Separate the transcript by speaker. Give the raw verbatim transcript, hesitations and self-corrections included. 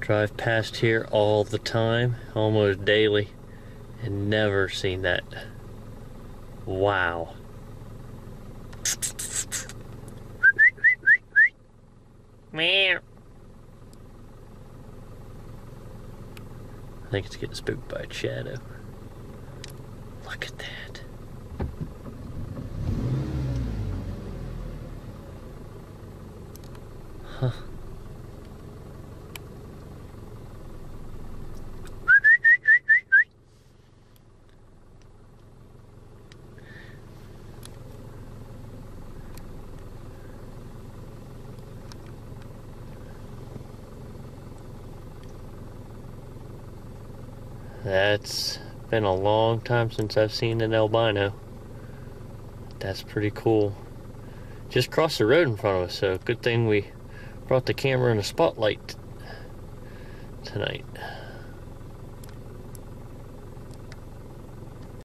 Speaker 1: Drive past here all the time, almost daily, and never seen that. Wow. Meow. I think it's getting spooked by a shadow. Look at that. Huh. That's been a long time since I've seen an albino. That's pretty cool. Just crossed the road in front of us, so good thing we brought the camera and a spotlight tonight.